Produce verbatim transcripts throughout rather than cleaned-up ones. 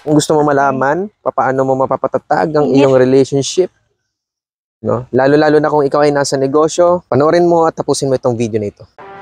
Kung gusto mo malaman, paano mo mapapatatag ang iyong relationship, no? Lalo-lalo na kung ikaw ay nasa negosyo, panoorin mo at tapusin mo itong video na ito.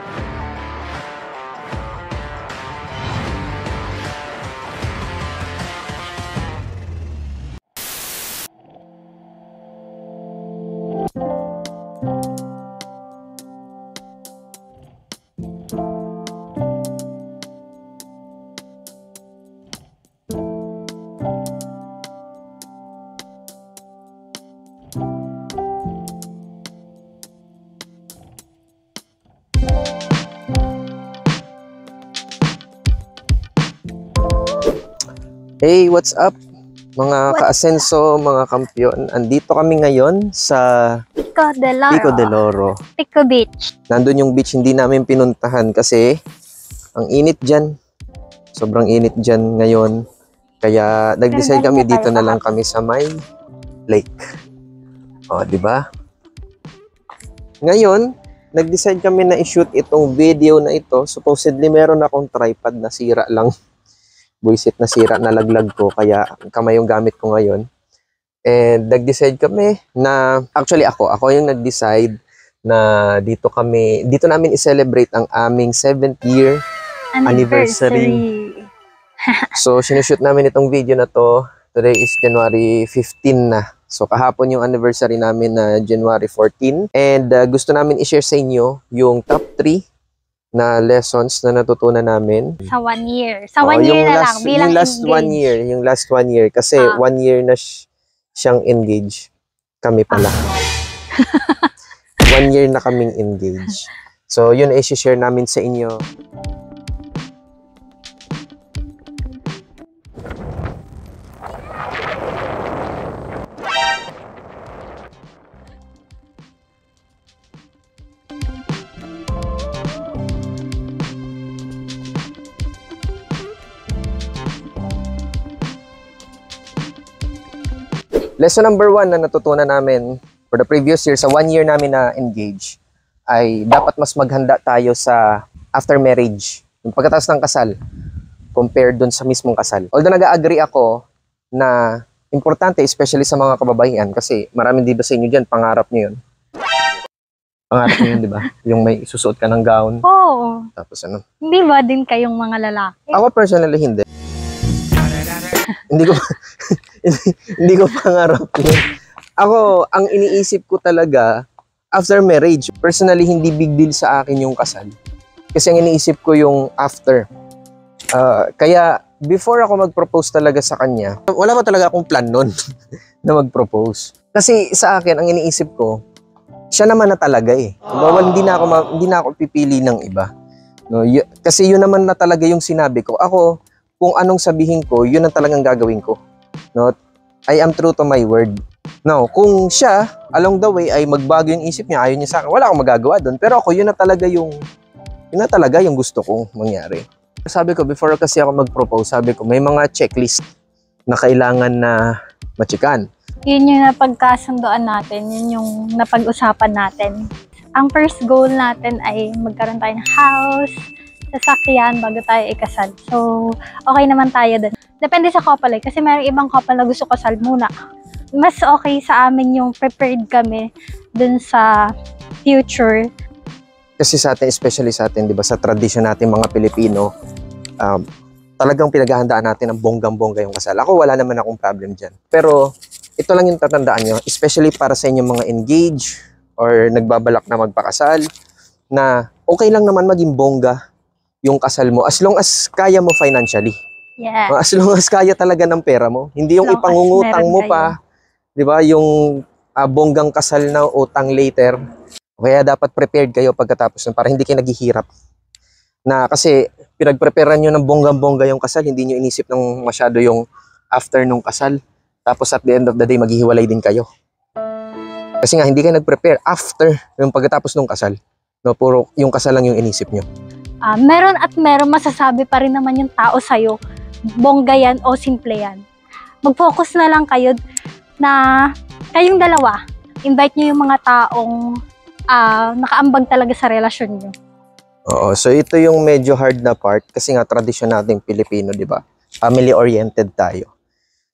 Hey, what's up? Mga ka-asenso, mga kampiyon. Andito kami ngayon sa Pico de Loro. Pico de Loro. Pico Beach. Nandun yung beach, hindi namin pinuntahan kasi ang init dyan. Sobrang init dyan ngayon. Kaya nag-decide kami dito na lang kami sa may lake. O, di ba? Ngayon, nag-decide kami na i-shoot itong video na ito. Supposedly, meron akong tripod na sira lang. Buisit na sira, nalaglag ko, kaya kamay yung gamit ko ngayon. And nag-decide kami na, actually ako, ako yung nag-decide na dito kami, dito namin i-celebrate ang aming seventh year anniversary. anniversary. So, sinushoot namin itong video na to. Today is January fifteenth na. So, kahapon yung anniversary namin na January fourteenth. And uh, gusto namin i-share sa inyo yung top three na lessons na natutunan namin. Sa one year. Sa oh, one year na last, lang. Bilang yung last engage. one year. Yung last one year. Kasi ah. one year na siyang engage. Kami pala. Ah. One year na kaming engage. So, yun ay i-share namin sa inyo. Lesson number one na natutunan namin for the previous year, sa one year namin na engage, ay dapat mas maghanda tayo sa after marriage, yung pagkatapos ng kasal, compared dun sa mismong kasal. Although nag-agree ako na importante, especially sa mga kababaihan, kasi maraming di ba sa inyo dyan, pangarap nyo yun. Pangarap nyo yun, di ba? Yung may susuot ka ng gown. Oo. Tapos ano? Hindi ba din kayong mga lalaki? Ako personally, hindi. hindi ko hindi, hindi ko pangarap yun. Ako, ang iniisip ko talaga after marriage. Personally, hindi big deal sa akin yung kasal. Kasi ang iniisip ko yung after. Uh, kaya, before ako mag-propose talaga sa kanya, wala pa talaga akong plan nun na mag-propose. Kasi sa akin, ang iniisip ko, siya naman na talaga eh. Bawal, hindi na ako, hindi na ako pipili ng iba. No, y- kasi yun naman na talaga yung sinabi ko. Ako, kung anong sabihin ko, yun ang talagang gagawin ko. No? I am true to my word. No, kung siya, along the way, ay magbago yung isip niya, ayaw niya sa akin, wala akong magagawa doon. Pero ako, yun na talaga yung, yun na talaga yung gusto kong mangyari. Sabi ko, before kasi ako mag-propose, sabi ko, may mga checklist na kailangan na machikan. Yun yung napagkasundoan natin, yun yung napag-usapan natin. Ang first goal natin ay magkaroon tayo ng house, sasakyan bago tayo ikasal. So, okay naman tayo dun. Depende sa couple eh, kasi mayroong ibang couple na gusto kasal muna. Mas okay sa amin yung prepared kami dun sa future. Kasi sa atin, especially sa atin, di ba, sa tradisyon natin mga Pilipino, um, talagang pinaghahandaan natin ang bonggang-bongga yung kasal. Ako, wala naman akong problem dyan. Pero, ito lang yung tatandaan nyo, especially para sa inyong mga engage or nagbabalak na magpakasal, na okay lang naman maging bongga yung kasal mo as long as kaya mo financially. Yeah. As long as kaya talaga ng pera mo. Hindi yung ipangungutang mo pa, 'di ba? Yung uh, bonggang kasal na utang later. Kaya dapat prepared kayo pagkatapos nun para hindi kayo naghihirap. Na kasi pinagpreparean niyo ng bonggang-bongga yung kasal, hindi niyo inisip ng masyado yung after nung kasal. Tapos at the end of the day maghihiwalay din kayo. Kasi nga hindi kayo nag-prepare after yung pagkatapos nung kasal. No, puro yung kasal lang yung inisip niyo. Uh, meron at meron masasabi pa rin naman yung tao sa'yo, bongga yan o simple yan. Mag-focus na lang kayo na kayong dalawa, invite nyo yung mga taong uh, nakaambag talaga sa relasyon nyo. Oo, so ito yung medyo hard na part kasi nga tradisyon nating Pilipino, di ba? Family-oriented tayo.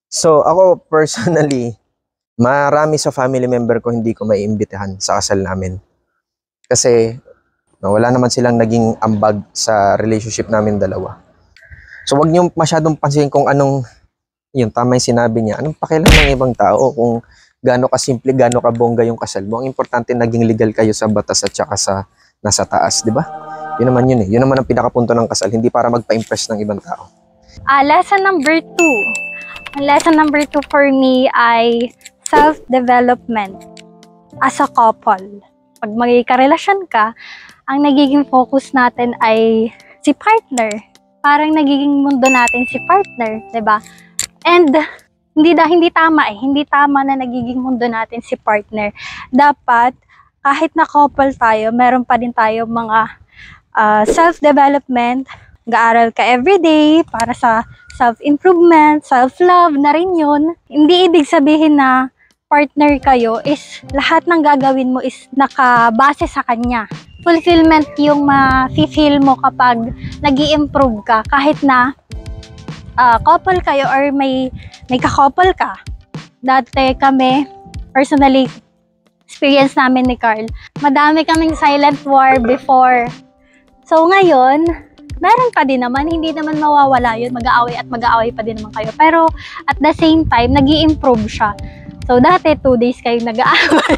So, ako personally, marami sa family member ko hindi ko maiimbitahan sa kasal namin. Kasi, no, wala naman silang naging ambag sa relationship namin dalawa. So, wag niyo masyadong pansin kung anong, yun, tama yung sinabi niya, anong pakialam ng ibang tao kung gaano kasimple, gaano kabongga yung kasal mo. Ang importante, naging legal kayo sa batas at saka sa nasa taas, di ba? Yun naman yun eh. Yun naman ang pinakapunto ng kasal, hindi para magpa-impress ng ibang tao. Ah, lesson number two. Ang lesson number two for me ay self-development as a couple. Pag magkakarelasyon ka, ang nagiging focus natin ay si partner. Parang nagiging mundo natin si partner, 'di ba? And hindi da hindi tama eh, hindi tama na nagiging mundo natin si partner. Dapat kahit na couple tayo, meron pa din tayo mga uh, self-development. Mag-aaral ka everyday para sa self-improvement, self-love na rin yun. Hindi ibig sabihin na partner kayo is lahat ng gagawin mo is nakabase sa kanya. Fulfillment yung ma-feel mo kapag nag-i-improve ka kahit na uh, couple kayo or may, may ka-couple ka. Dati kami, personally, experience namin ni Carl, madami kaming silent war before. So ngayon, meron pa din naman, hindi naman mawawala yun, mag-aaway at mag-aaway pa din naman kayo. Pero at the same time, nag-i-improve siya. So dati, two days kayo nag-aaway.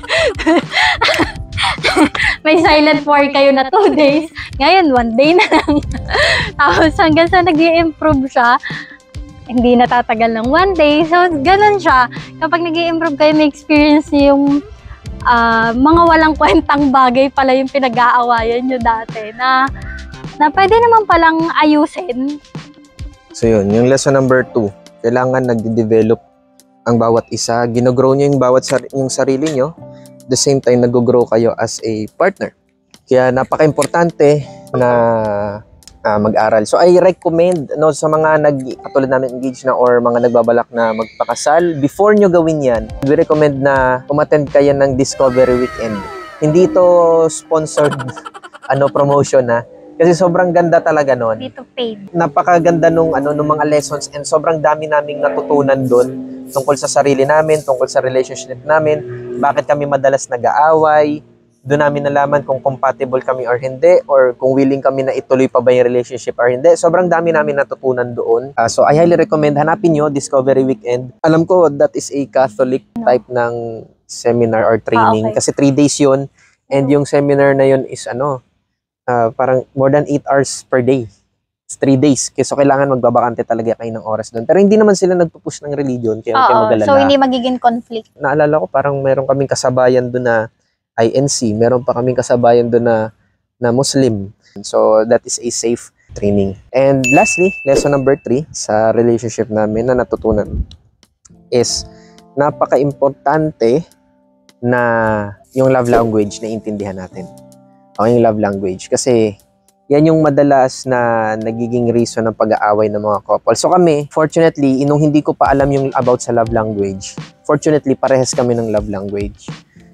May silent war kayo na two days. Ngayon, one day na lang. Tapos hanggang sa nag-i-improve siya, hindi natatagal ng one day. So, ganun siya. Kapag nag-i-improve kayo, may experience niyo yung uh, mga walang kwentang bagay pala yung pinag-aawayan nyo dati. Na, na pwede naman palang ayusin. So yun, yung lesson number two, kailangan nag-develop ang bawat isa. Ginogrow nyo yung bawat sar yung sarili nyo. At the same time, nag-grow kayo as a partner. Kaya napaka-importante na uh, mag-aral. So I recommend no, sa mga nag katulad namin engaged na or mga nagbabalak na magpakasal, before nyo gawin yan, we recommend na umattend kayo ng Discovery Weekend. Hindi ito sponsored ano promotion na. Kasi sobrang ganda talaga nun. Dito paid. Napakaganda nung, ano, nung mga lessons and sobrang dami naming natutunan doon tungkol sa sarili namin, tungkol sa relationship namin, bakit kami madalas nag-aaway, doon namin nalaman kung compatible kami or hindi, or kung willing kami na ituloy pa ba yung relationship or hindi. Sobrang dami namin natutunan doon. Uh, so I highly recommend, hanapin nyo, Discovery Weekend. Alam ko, that is a Catholic type ng seminar or training. Ah, okay. Kasi three days yun, and yung seminar na yun is ano, Uh, parang more than eight hours per day. It's three days. Kaya so kailangan magbabakante talaga kayo ng oras doon. Pero hindi naman sila nagpupush ng religion. Kaya kayo mag-alala. So hindi magiging conflict. Naalala ko parang meron kaming kasabayan doon na I N C. Meron pa kaming kasabayan doon na, na Muslim. So that is a safe training. And lastly, lesson number three sa relationship namin na natutunan is napaka-importante na yung love language na intindihan natin. Okay, yung love language. Kasi yan yung madalas na nagiging reason ng pag-aaway ng mga couple. So kami, fortunately, nung hindi ko pa alam yung about sa love language, fortunately, parehas kami ng love language.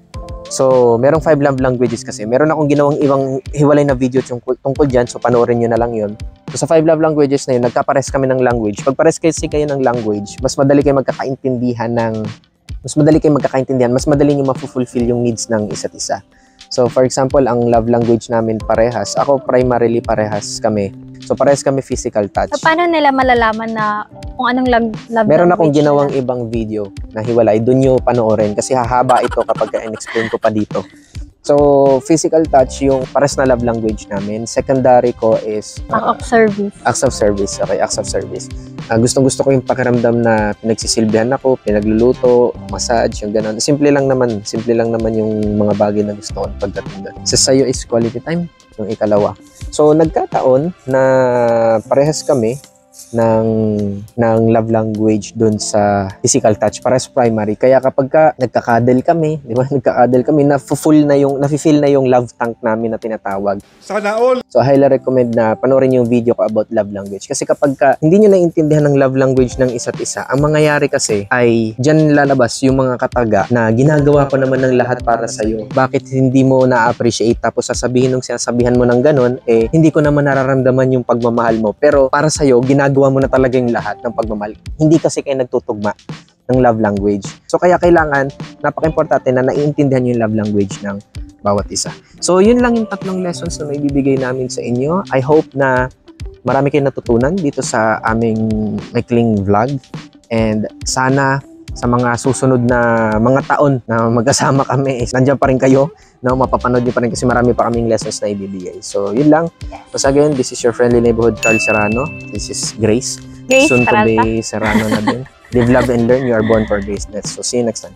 So, merong five love languages kasi. Meron akong ginawang ibang hiwalay na video tungkol, tungkol dyan. So, panoorin nyo na lang yun. So, sa five love languages na yun, nagkapares kami ng language. Pag pares kasi kayo ng language, mas madali kayo magkakaintindihan ng mas madali kayo magkakaintindihan, mas madali nyo ma-fulfill yung needs ng isa't isa. So, for example, ang love language namin parehas. Ako, primarily parehas kami. So, parehas kami physical touch. So, paano nila malalaman na kung anong love, love Meron akong language ginawang nila? ibang video na hiwalay. Doon nyo panoorin kasi hahaba ito kapag in-explain ko pa dito. So, physical touch yung pares na love language namin. Secondary ko is Act uh, of service. acts of service. Okay, acts of service. Uh, gustong-gusto ko yung pakiramdam na pinagsisilbihan ako, pinagluluto, massage, yung gano'n. Simple lang naman. Simple lang naman yung mga bagay na gusto ko pagdating doon. Sa sayo is quality time, yung ikalawa. So, nagkataon na parehas kami ng ng love language doon sa physical touch para sa primary. Kaya kapag ka nagkakadel kami, di ba? Nagkakadel kami, na-full na yung nafi-fill na yung love tank namin na tinatawag. Sana all. So I highly recommend na panoorin yung video ko about love language kasi kapag ka hindi niyo naiintindihan ng love language ng isa't isa, ang mangyayari kasi ay diyan lalabas yung mga kataga na ginagawa ko naman ng lahat para sa iyo. Bakit hindi mo na-appreciate tapos sasabihin nung sinasabihan mo ng ganun, eh hindi ko naman nararamdaman yung pagmamahal mo. Pero para sa iyo, ginagawa ginagawa mo na talaga yung lahat ng pagmamahal. Hindi kasi kayo nagtutugma ng love language. So kaya kailangan, napaka-importante na naiintindihan nyo yung love language ng bawat isa. So yun lang yung tatlong lessons na may bibigay namin sa inyo. I hope na marami kayong natutunan dito sa aming maikling vlog. And sana sa mga susunod na mga taon na magkasama kami, nandiyan pa rin kayo, no? Mapapanood nyo pa rin kasi marami pa kaming lessons na ibibigay. So yun lang. Once again, this is your friendly neighborhood Carl Serrano. This is Grace. Grace Soon to Peralta. be Serrano na din. Live, love, and learn. You are born for greatness. So, see you next time.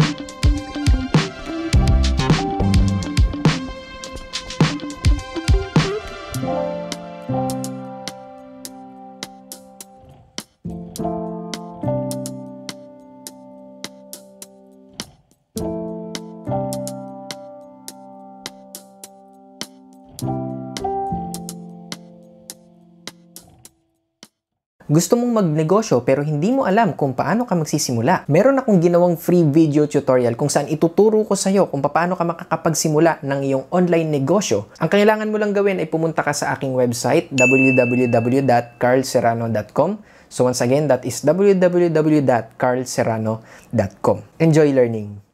Gusto mong magnegosyo pero hindi mo alam kung paano ka magsisimula? Meron akong ginawang free video tutorial kung saan ituturo ko sa iyo kung paano ka makakapagsimula ng iyong online negosyo. Ang kailangan mo lang gawin ay pumunta ka sa aking website w w w dot carl serrano dot com. So once again, that is w w w dot carl serrano dot com. Enjoy learning!